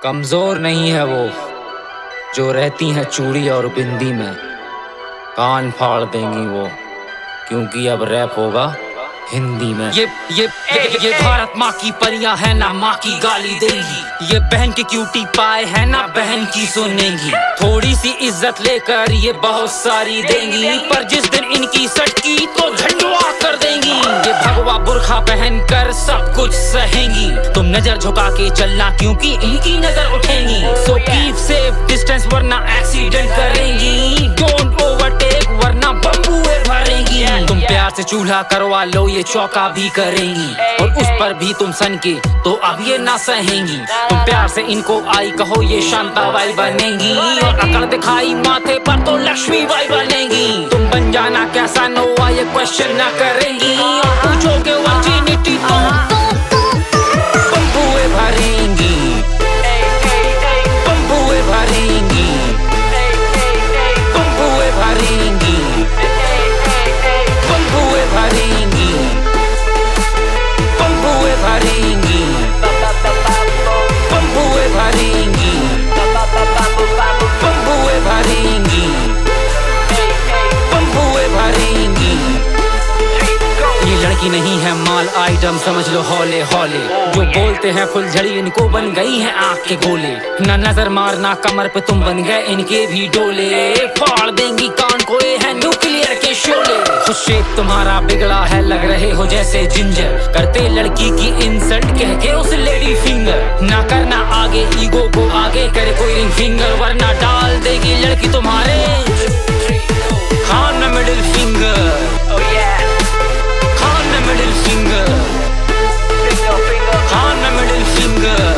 कमजोर नहीं है वो जो रहती हैं चूड़ी और बिंदी में, कान फाड़ देंगी वो, क्योंकि अब रैप होगा हिंदी में। ये भारत माँ की परियां है ना माँ की गाली देंगी, ये बहन के क्यूटी पाए है ना बहन की सुनेंगी। थोड़ी सी इज्जत लेकर ये बहुत सारी देंगी, पर जिस दिन इनकी सटकी तो झंडुआ कर देंगी। ये भगवा बुरखा पहन कर सब कुछ सहेंगी, तुम नजर झुका के चलना क्योंकि इनकी नजर उठेंगी। सो कीप सेफ डिस्टेंस वरना एक्सीडेंट करेंगी, डोंट ओवरटेक वरना बम्बुए भरेंगी। तुम प्यार से चूल्हा करवा लो ये चौका भी करेंगी, और उस पर भी तुम सन के तो अब ये ना सहेंगी। तुम प्यार से इनको आई कहो ये शांता बाई बनेंगी, और अकड़ दिखाई माथे पर तो लक्ष्मी बाई बनेंगी। तुम बन जाना कैसा नोआ ये क्वेश्चन ना करेंगी, और पूछोगे वर्जिनिटी तो बम्बुए भरेंगी, बम्बुए भरेंगी, बम्बुए भरेंगी, बम्बुए भरेंगी, बम्बुए भरेंगी, बम्बुए भरेंगी, बम्बुए भरेंगी, बम्बुए भरेंगी। ये लड़की नहीं है माल आइटम समझ लो हौले हौले, जो बोलते हैं फुलझड़ी इनको बन गई है आँख के गोले। ना नजर मारना कमर पे तुम बन गए इनके भी डोले, फाड़ देंगी कान को ये है न्यूक्लियर के शोले। खुद शेप तुम्हारा बिगड़ा है लग रहे हो जैसे जिंजर, करते लड़की की इंसल्ट कह के उस लेडी फिंगर। ना करना आगे ईगो को आगे करे कोई रिंग फिंगर, वरना डाल देगी लड़की तुम्हारे खान मिडिल फिंगर, खान मिडिल फिंगर, खान मिडिल फिंगर,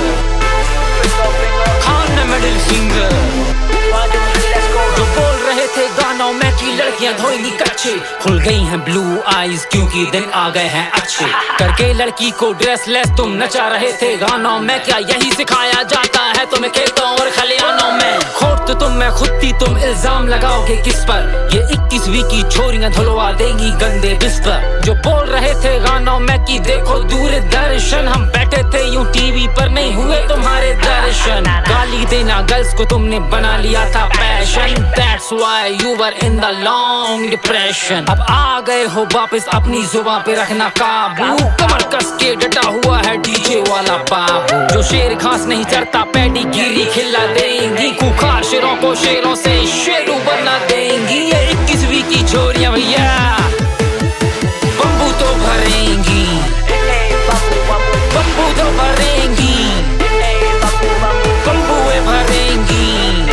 खान मिडिल फिंगर। जो बोल रहे थे गानों में कि लड़कियां धोएंगी कच्चे, खुल गई हैं ब्लू आईज क्योंकि दिन आ गए हैं अच्छे। करके लड़की को ड्रेसलेस तुम नचा रहे थे गानों में, क्या यही सिखाया जाता है तुम्हें खेतों और खलियानों में? खोट तो तुम में खुद थी, तुम इल्जाम लगाओगे किस पर? ये 21वीं की छोरियां धुलवा देंगी गंदे बिस्तर। जो बोल रहे थे गानों में कि देखो दूरदर्शन, हम बैठे थे यूं टीवी पर नहीं हुए तुम्हारे दर्शन। गाली देना गर्ल्स को तुमने बना लिया था passion, that's why you were in the long depression। अब आ गए हो वापस अपनी जुबान पे रखना काबू, कमर कस के डटा हुआ है डीजे वाला बाबू। जो शेर घास नहीं चढ़ता पैडी गिरी खिला देंगी, खूंखार शेरों को शेरों से शेरू बना देंगी। ये 21वीं की छोरियां भैया बम्बू तो भरेंगी, बम्बू तो भरेंगी, बम्बुए भरेंगी,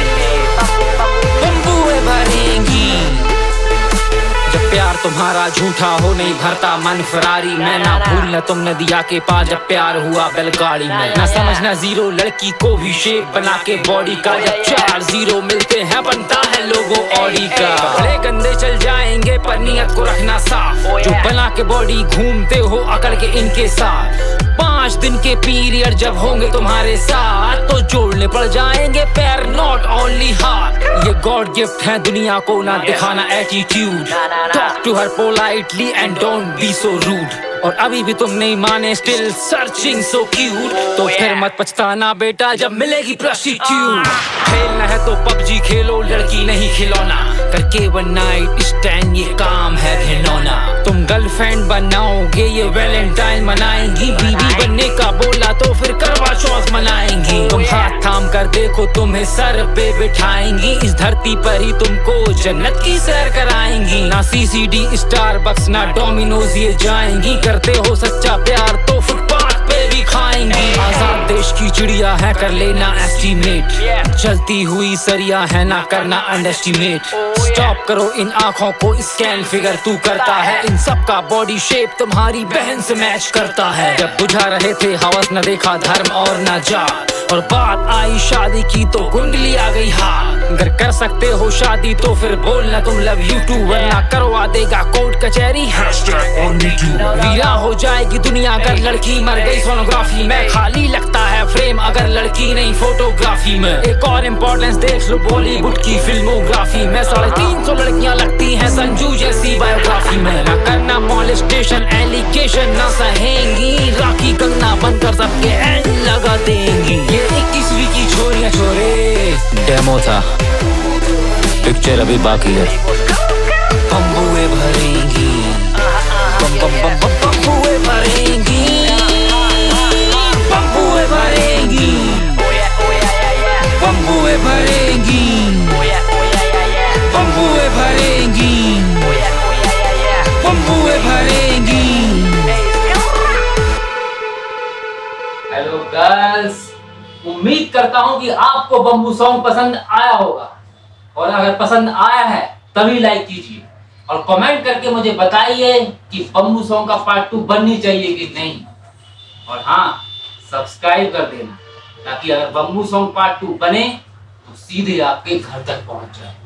बम्बुए भरेंगी। जब प्यार तुम्हारा झूठा हो नहीं भरता मन फरारी में, ना भूलना तुमने दिया के पास जब प्यार हुआ बैलगाड़ी में। ना समझना जीरो लड़की को भी शेप बना के बॉडी का, जब 4 जीरो मिलते हैं बनता है लोगो ऑडी का। कपड़े गंदे चल जाएंगे पर नियत को रखना साफ, जो बना के बॉडी घूमते हो अकड़ के इनके साथ। 5 दिन के पीरियड जब होंगे तुम्हारे साथ तो जोड़ने पड़ जाएंगे पैर नॉट ओनली हाथ। ये गॉड गिफ्ट है दुनिया को ना दिखाना attitude, talk to her politely and don't be so rude. और अभी भी तुम नहीं माने स्टिल सर्चिंग सो क्यूट, तो फिर मत पछताना बेटा जब मिलेगी प्रोस्टिट्यूट। खेलना है तो पबजी खेलो लड़की नहीं खिलौना, करके वन नाइट स्टैंड ये काम है घिनौना। तुम गर्लफ्रेंड बनाओगे ये वैलेंटाइन मनाएंगी, बीवी बनने का बोला तो फिर करवा चौथ मनाएंगी। तुम हाथ थाम कर देखो तुम्हें सर पे बिठाएंगी, इस धरती पर ही तुमको जन्नत की सैर कराएंगी। ना सीसीडी स्टारबक्स ना डोमिनोज ये जाएंगी, करते हो सच्चा प्यार तो फुटपाथ पे भी खाएंगी। आजाद देश की चिड़िया है कर लेना एस्टीमेट, चलती हुई सरिया है ना करना अंडरएस्टिमेट। स्टॉप करो इन आंखों को स्कैन, फिगर तू करता है इन सब का बॉडी शेप तुम्हारी बहन से मैच करता है। जब बुझा रहे थे हवस न देखा धर्म और न जात, और बात आई शादी की तो कुंडली आ गई हाथ। अगर कर सकते हो शादी तो फिर बोलना तुम लव यू टू, वरना करवा देगा कोर्ट कचहरी वीरा हो जाएगी दुनिया अगर लड़की मर गई सोनोग्राफी में। खाली लगता है फ्रेम अगर लड़की नहीं फोटोग्राफी में। एक और इम्पोर्टेंस देख लो बॉलीवुड की फिल्मोग्राफी में, 350 लड़कियां लगती हैं संजू जैसी बायोग्राफी में। ना करना मॉलेस्टेशन एलिगेशन ना सहेंगी, राखी कंगना बनकर सबके एंड लगा देंगी। ये 21वीं की डेमो था, पिक्चर अभी बाकी है। बम्बुए भरेंगी, बम बम बम बम बम्बुए भरेंगी, बम्बुए भरेंगी, बम्बुए भरेंगी, बम्बुए भरेंगी, बम्बुए भरेंगी। हेलो गर्ल्स, उम्मीद करता हूं कि आपको बम्बू सॉन्ग पसंद आया होगा, और अगर पसंद आया है तभी लाइक कीजिए और कमेंट करके मुझे बताइए कि बम्बू सॉन्ग का पार्ट 2 बननी चाहिए कि नहीं। और हाँ, सब्सक्राइब कर देना ताकि अगर बम्बू सॉन्ग पार्ट 2 बने तो सीधे आपके घर तक पहुंच जाए।